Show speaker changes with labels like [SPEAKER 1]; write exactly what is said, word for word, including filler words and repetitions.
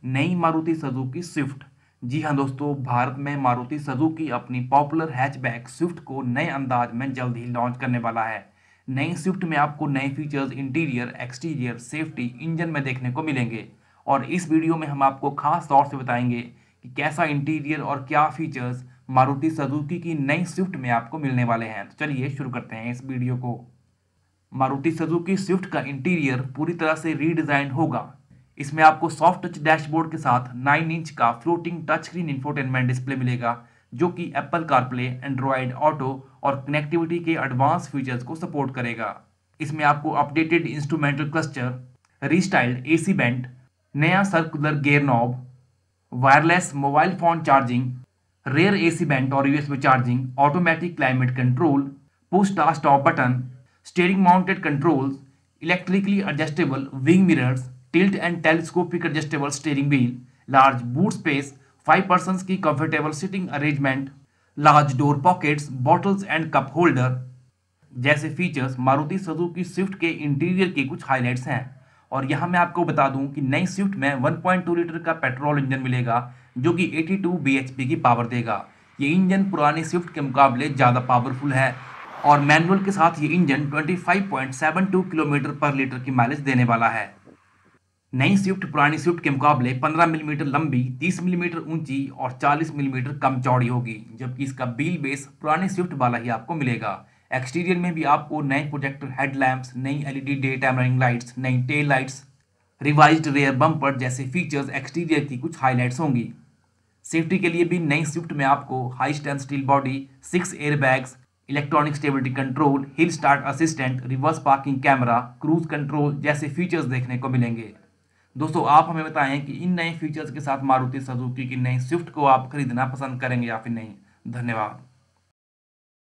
[SPEAKER 1] नई Maruti Suzuki Swift. जी हाँ दोस्तों, भारत में मारुति सुजुकी अपनी पॉपुलर हैचबैक स्विफ्ट को नए अंदाज में जल्द ही लॉन्च करने वाला है। नई स्विफ्ट में आपको नए features interior, exterior, safety, engine में देखने को मिलेंगे और इस वीडियो में हम आपको खास तौर से बताएंगे कि कैसा इंटीरियर और क्या फीचर्स मारुति सुजुकी की नई स्विफ्ट में आपको मिलने वाले हैं। तो चलिए शुरू करते हैं इस वीडियो को। मारुति सुजुकी स्विफ्ट का इंटीरियर पूरी तरह से रीडिजाइन होगा। इसमें आपको सॉफ्ट टच डैशबोर्ड के साथ नौ इंच का floating touch screen infotainment display मिलेगा, जो कि एप्पल कारप्ले, एंड्रॉयड ऑटो और कनेक्टिविटी के एडवांस फीचर्स को सपोर्ट करेगा। इसमें आपको updated instrumental cluster, restyled AC vent, नया circular gear knob, wireless mobile phone charging, rear AC vent और USB charging, automatic climate control, push start stop button, steering mounted controls, electrically adjustable wing mirrors, tilt and telescopic adjustable steering wheel, large boot space, five persons की comfortable seating arrangement, large door pockets, bottles and cup holder जैसे features Maruti Suzuki Swift के interior के कुछ highlights हैं। और यहाँ मैं आपको बता दूं कि नई स्विफ्ट में वन पॉइंट टू लीटर का पेट्रोल इंजन मिलेगा, जो कि बयासी बीएचपी की पावर देगा। ये इंजन पुरानी स्विफ्ट के मुकाबले ज़्यादा पावरफुल है और मैनुअल के साथ ये इंजन पच्चीस पॉइंट सात दो किलोमीटर पर लीटर की माइलेज देने वाला है। नई स्विफ्ट पुरानी स्विफ्ट के मुकाबले पंद्रह मिलीमीटर लंबी, तीस मिलीमीटर ऊंची और चालीस मिलीमीटर कम चौड़ी होगी, जबकि इसका व्हील बेस पुरानी स्विफ्ट वाला ही आपको मिलेगा। एक्सटीरियर में भी आपको नए प्रोजेक्टर हेडलैम्प्स, नई LED day time running lights, नई tail lights, revised rear bumper जैसे फीचर्स एक्सटीरियर की कुछ हाइलाइट्स होंगी। सेफ्टी के लिए भी नई स्विफ्ट में आपको high strength steel body, six air bags, electronic stability control, hill start assistant, reverse parking camera, cruise control जैसे फीचर्स देखने को मिलेंगे। दोस्तों, आप हमें बताएं कि इन नए फीचर्स के साथ मारुति सुजुकी की नई स्विफ्ट को आप खरीदना पसंद करेंगे या फिर नहीं। धन्यवाद।